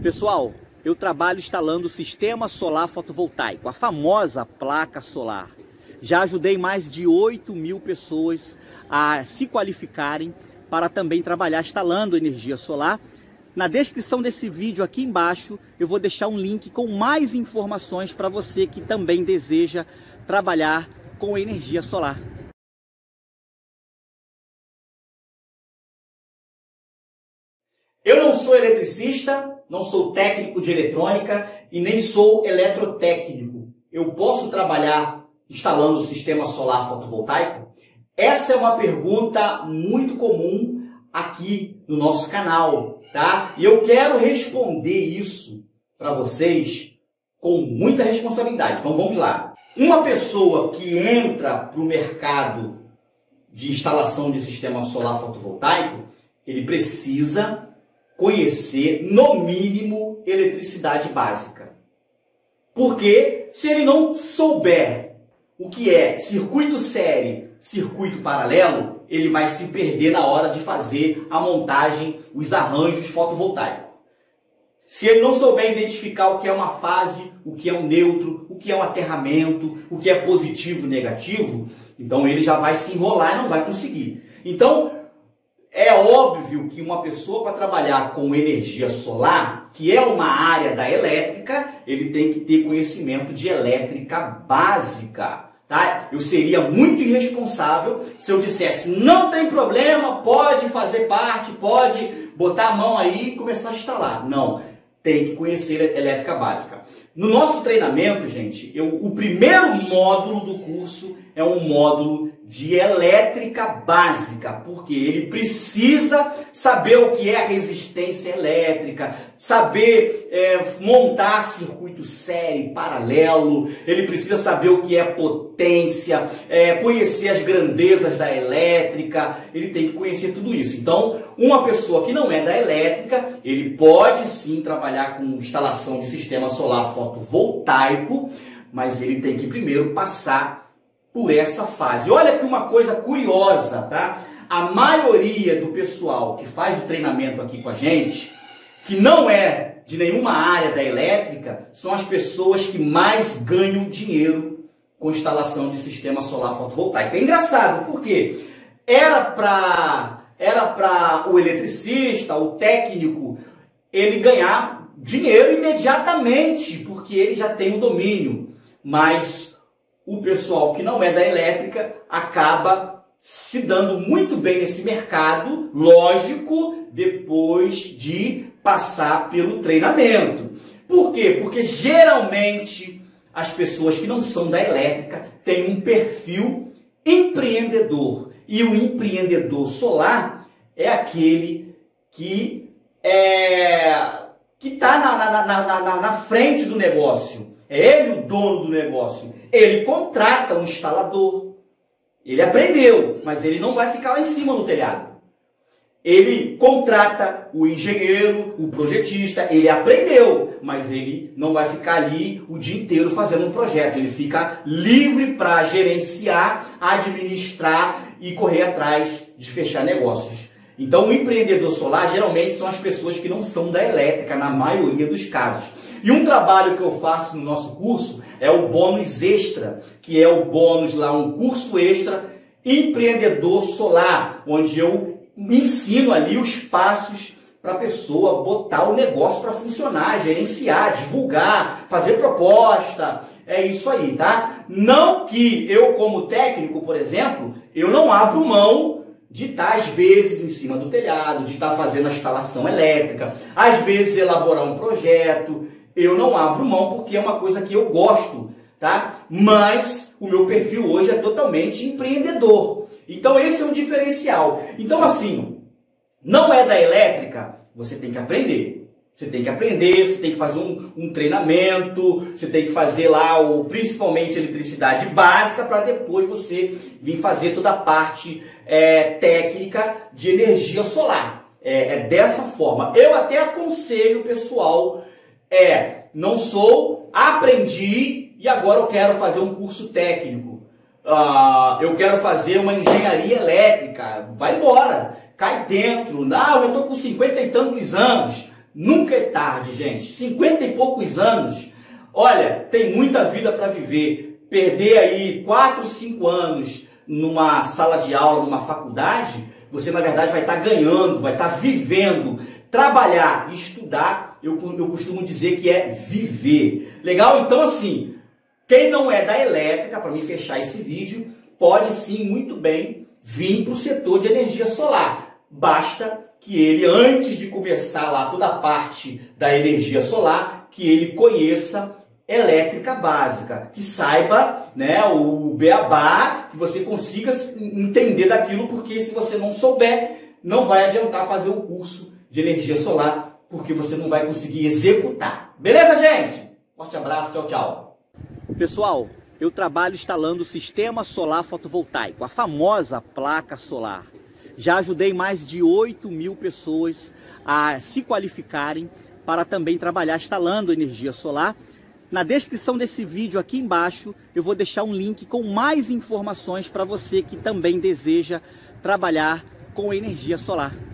Pessoal, eu trabalho instalando o sistema solar fotovoltaico, a famosa placa solar. Já ajudei mais de 8.000 pessoas a se qualificarem para também trabalhar instalando energia solar. Na descrição desse vídeo aqui embaixo eu vou deixar um link com mais informações para você que também deseja trabalhar com energia solar. Eu não sou eletricista, não sou técnico de eletrônica e nem sou eletrotécnico. Eu posso trabalhar instalando o sistema solar fotovoltaico? Essa é uma pergunta muito comum aqui no nosso canal, tá? E eu quero responder isso para vocês com muita responsabilidade. Então vamos lá. Uma pessoa que entra para o mercado de instalação de sistema solar fotovoltaico, ele precisa conhecer, no mínimo, eletricidade básica. Porque se ele não souber o que é circuito série, circuito paralelo, ele vai se perder na hora de fazer a montagem, os arranjos fotovoltaicos. Se ele não souber identificar o que é uma fase, o que é um neutro, o que é um aterramento, o que é positivo e negativo, então ele já vai se enrolar e não vai conseguir. Então, é óbvio que uma pessoa para trabalhar com energia solar, que é uma área da elétrica, ele tem que ter conhecimento de elétrica básica, tá? Eu seria muito irresponsável se eu dissesse, não tem problema, pode fazer parte, pode botar a mão aí e começar a instalar. Não, tem que conhecer elétrica básica. No nosso treinamento, gente, o primeiro módulo do curso é um módulo de elétrica básica, porque ele precisa saber o que é resistência elétrica, saber montar circuito série, paralelo, ele precisa saber o que é potência, conhecer as grandezas da elétrica, ele tem que conhecer tudo isso. Então, uma pessoa que não é da elétrica, ele pode sim trabalhar com instalação de sistema solar fotovoltaico, mas ele tem que primeiro passar por essa fase. Olha que uma coisa curiosa, tá? A maioria do pessoal que faz o treinamento aqui com a gente, que não é de nenhuma área da elétrica, são as pessoas que mais ganham dinheiro com instalação de sistema solar fotovoltaico. É engraçado, porque era para o eletricista, o técnico, ele ganhar dinheiro imediatamente, porque ele já tem o domínio, mas o pessoal que não é da elétrica acaba se dando muito bem nesse mercado, lógico, depois de passar pelo treinamento. Por quê? Porque geralmente as pessoas que não são da elétrica têm um perfil empreendedor. E o empreendedor solar é aquele que está na frente do negócio. É ele o dono do negócio. Ele contrata um instalador. Ele aprendeu, mas ele não vai ficar lá em cima no telhado. Ele contrata o engenheiro, o projetista. Ele aprendeu, mas ele não vai ficar ali o dia inteiro fazendo um projeto. Ele fica livre para gerenciar, administrar e correr atrás de fechar negócios. Então, o empreendedor solar geralmente são as pessoas que não são da elétrica, na maioria dos casos. E um trabalho que eu faço no nosso curso é o bônus extra, que é o bônus lá, um curso extra, empreendedor solar, onde eu ensino ali os passos para a pessoa botar o negócio para funcionar, gerenciar, divulgar, fazer proposta. É isso aí, tá? Não que eu, como técnico, por exemplo, eu não abro mão de estar, às vezes, em cima do telhado, de estar fazendo a instalação elétrica, às vezes elaborar um projeto. Eu não abro mão porque é uma coisa que eu gosto, tá? Mas o meu perfil hoje é totalmente empreendedor. Então esse é um diferencial. Então assim, não é da elétrica, você tem que aprender. Você tem que aprender, você tem que fazer um treinamento, você tem que fazer lá principalmente eletricidade básica para depois você vir fazer toda a parte técnica de energia solar. É dessa forma. Eu até aconselho o pessoal, não sou, aprendi e agora eu quero fazer um curso técnico. Eu quero fazer uma engenharia elétrica. Vai embora, cai dentro. Não, eu estou com 50 e tantos anos. Nunca é tarde, gente. 50 e poucos anos, olha, tem muita vida para viver. Perder aí 4, 5 anos numa sala de aula, numa faculdade, você na verdade vai estar ganhando, vai estar vivendo. Trabalhar e estudar, eu costumo dizer que é viver. Legal? Então assim, quem não é da elétrica, para mim fechar esse vídeo, pode sim muito bem vir para o setor de energia solar. Basta que ele, antes de começar lá toda a parte da energia solar, que ele conheça elétrica básica, que saiba, né, o beabá, que você consiga entender daquilo, porque se você não souber, não vai adiantar fazer o curso de energia solar, porque você não vai conseguir executar. Beleza, gente? Forte abraço, tchau, tchau. Pessoal, eu trabalho instalando sistema solar fotovoltaico, a famosa placa solar. Já ajudei mais de 8.000 pessoas a se qualificarem para também trabalhar instalando energia solar. Na descrição desse vídeo aqui embaixo eu vou deixar um link com mais informações para você que também deseja trabalhar com energia solar.